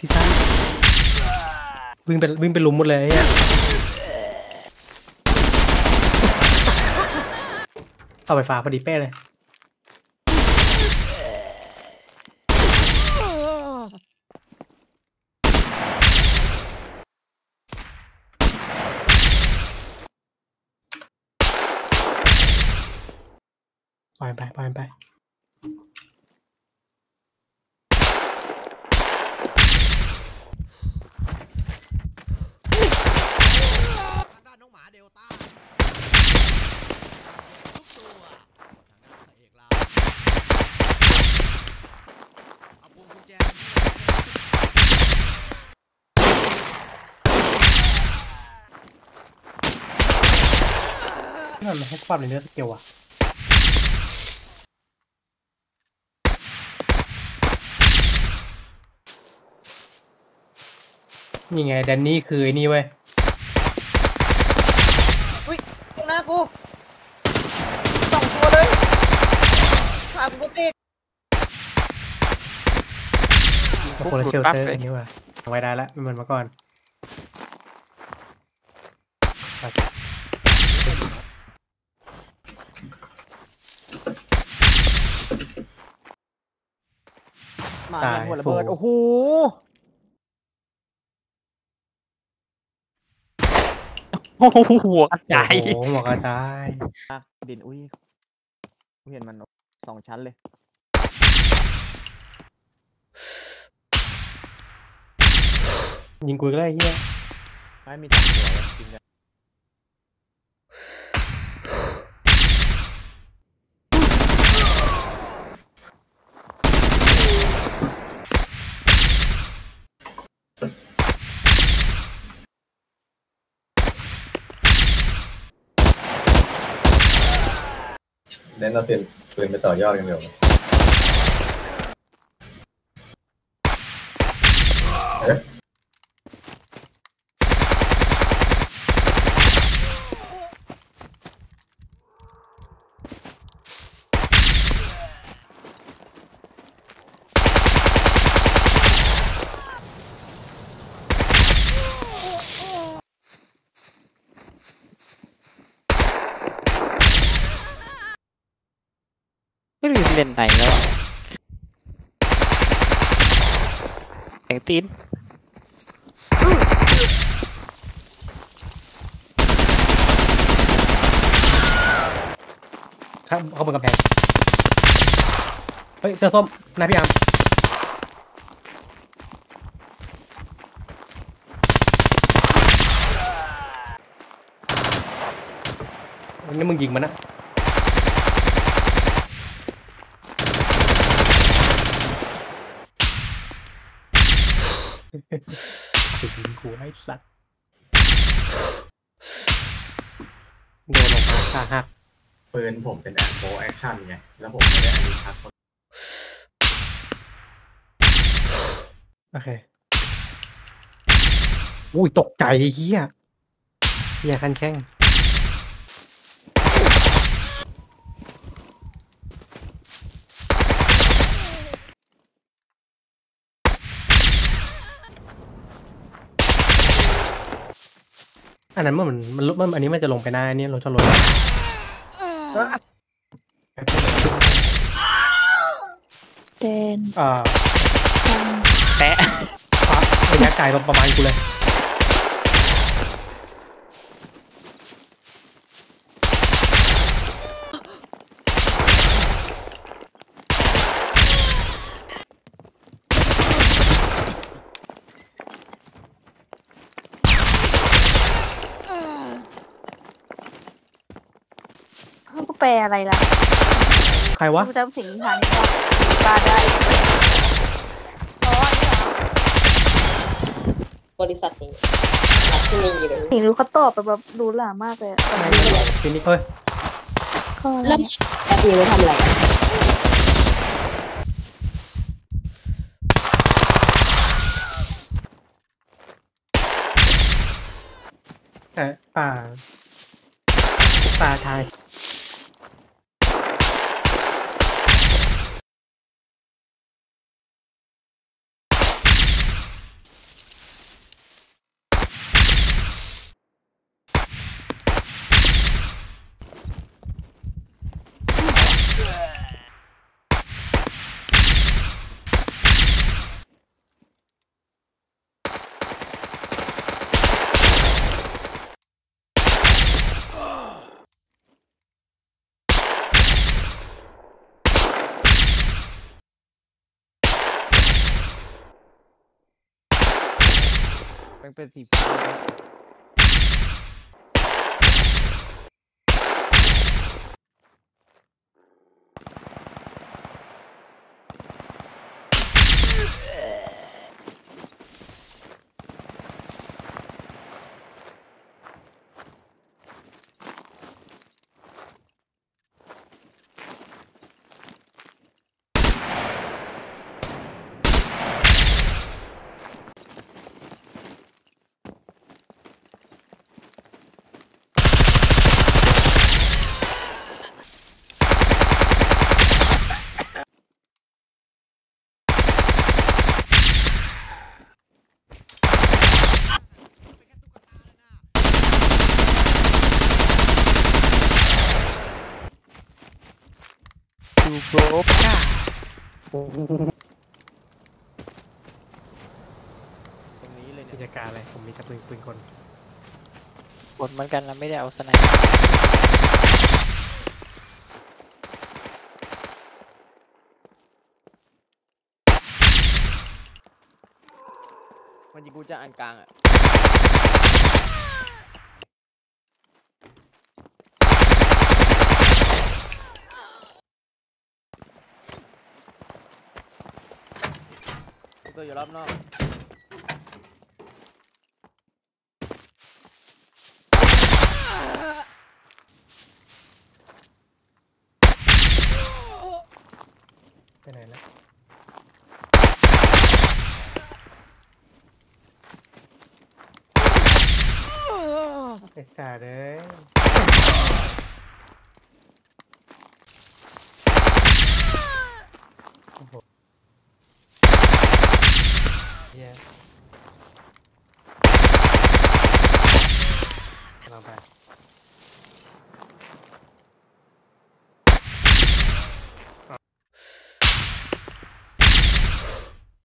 ที่สั้นวิ่งไปลุมหมดเลยเนี่ยเอาไฟฟ้าพอดีเป้เลยปล่อยไปด้านน้องหมาเดลต้าทุกตัวทางด้านพระเอกเราเอาพวงกุญแจนั่นมันให้ความในเนื้อสเกลอะนี่ไงแดนนี่คือไอ้นี่เว้ยอุ้ยตรงหน้ากู2 ตัวเลยขากูติดคนละเชลเตอร์อันนี้ว่ะไว้ได้แล้วไม่เหมือนเมื่อก่อนมาหัวระเบิดโอ้โหหัวกระจายหัวกระจายดินอุ้ยเห็นมัน2 ชั้นเลยยิงกูก็ได้เฮียไม่มี2 ตัวจริงเลยเล่นเราเปลี่ยนปืนไปต่อยอดกันเดี๋ยวไม่รู้เล่นไหนแล้วแข่งตีนครับเข้าบนกำแพงเฮ้ยเสื้อส้มนายพี่อาร์มนี่มึงยิงมันนะถึงกูไอ้สัตว์โดนลงมาขาหักปืนผมเป็นแอมโบแอคชั่นไงแล้วผมไม่ได้อันนี้ชักโอเคอุ้ยตกใจเฮียคันแข้งอันนั้นมันอันนี้มันจะลงไปหน้าอันนี้รถชนรถเดนแปะระยะไกลประมาณกูเลยก็แปลอะไรล่ะใครวะจำสิ่งทางนี้ตาได้บริษัทนี้ที่มีอยู่เลยสิ่งรู้เขาตอบแบบรู้หลามากเลยฟินิกเฮ้ยแล้วแบบนี้เราทำอะไรแต่ป่าไทยมันเป็นสีฟ้าครับดูโบรกค่ะตรงนี้เลยเนี่กิยจการอะไรผมมีแต่ปืนกลผลเหมือนกันเราไม่ได้เอาสไนเปอร์มันยิงกูจะอันกลางอ่ะกูตัวอยู่รอบนอกไปไหนแล้วไอ้สัตว์เอ้ยโอ้โหเหี้ยลองไป